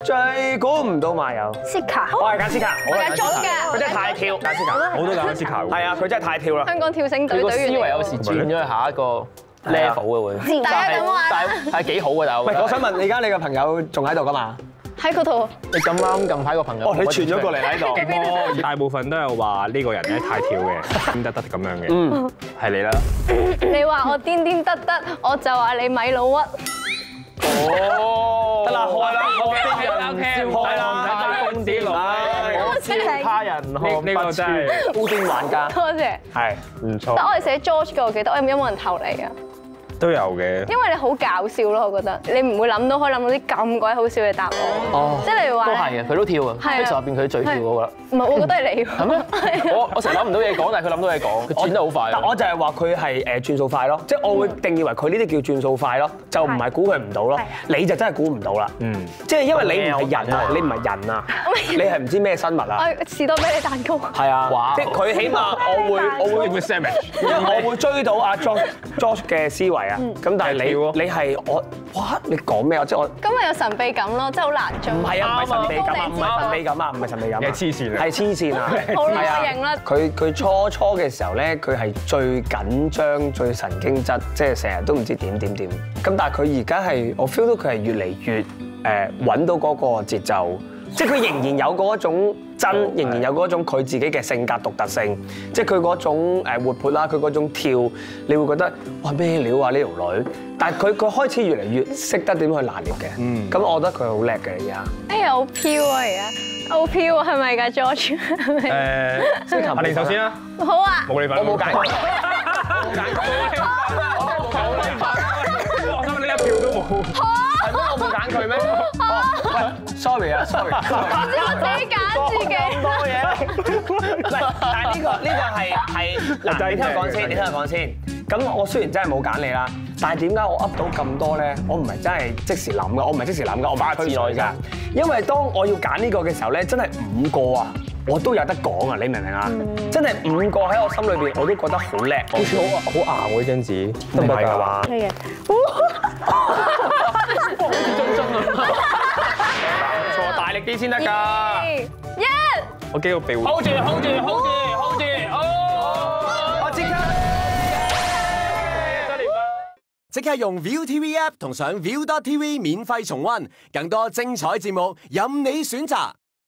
最估唔到馬友。 斯卡， 我係揀斯卡，我係揀斯卡， 嘅， 佢真係太跳，揀斯卡， 我都揀斯卡喎。 係啊，佢真係太跳啦。 香港跳繩隊佢個思隊員。 維有時轉咗去下一個 level 嘅會。 大家咁玩但係幾好嘅，但係喂，我想問，而家你個朋友仲喺度㗎嘛？ 喺嗰度。 你咁啱近排個朋友， 哦，你傳咗過嚟喺度。 我大部分都有話呢個人咧太跳嘅，癲得咁樣嘅。 嗯， 係你啦。 你話我癲癲得得，我就話你咪老屈。 哦，得啦，開啦 ，OK， 開啦， 瘋啲路， 他人看呢個真係高端玩家， 多謝。 係唔錯但，我哋寫 George 嘅，我記得，我有冇人投你啊？ 都有嘅。 因為你好搞笑咯，我覺得你唔會諗到可以諗到啲咁鬼好笑嘅答案。 哦即係例如話都係嘅，佢都跳啊。 係啊 X 入邊佢最跳嗰個啦。 唔係，我覺得係你喎。 係咩？我成日諗唔到嘢講，但係佢諗到嘢講，佢轉得好快。 但我就係話佢係轉數快咯，即係我會定義為佢呢啲叫轉數快咯，就唔係估佢唔到咯。你就真係估唔到啦，即係因為你唔係人啊，你唔係人啊，你係唔知咩生物啊。 士多啤梨蛋糕。 係啊，即係佢起碼我會 sandwich，因為我會追到阿 George 嘅思維啊。咁但係你係我，哇！你講咩啊？即係我咁咪有神秘感咯，真係好難做。 唔係啊，唔係神秘感啊，唔係神秘感啊，唔係神秘感啊， 你係黐線啊係黐線啊， 好啦， 係啊我認啦。 佢初嘅時候咧，佢係最緊張、最神經質，即係成日都唔知點。咁但係佢而家係，我 feel 到佢係越嚟越揾到嗰個節奏，即係佢仍然有嗰種真，仍然有嗰種佢自己嘅性格獨特性，即係佢嗰種活潑啦，佢嗰種跳，你會覺得哇咩料啊呢條女！但係佢開始越嚟越識得點去拿捏嘅，咁我覺得佢好叻嘅而家。 哎呀，好飄啊而家，好飄啊，係咪㗎 George？係咪？ 阿玲首先啦， 好啊。 冇你份， 我冇揀過， 我心呢一票都冇。 係咩？我冇揀佢咩？喂，sorry 啊，sorry。 我自己揀自己。 咁多嘢。但係呢個係嗱，你聽我講先，咁我雖然真係冇揀你啦，但係點解我噏到咁多咧？我唔係真係即時諗㗎，我唔係推算㗎。因為當我要揀呢個嘅時候咧，真係5個啊，我都有得講啊！你明唔明啊？真係5個喺我心裏邊，我都覺得好叻，好似好硬喎呢張紙，都唔係㗎嘛。 係嘅。 錯，大力啲先得㗎。 1 我驚個鼻會。 hold 住，我即刻。 即刻用 ViuTV App 同上 Viu.tv 免費重溫，更多精彩節目任你選擇。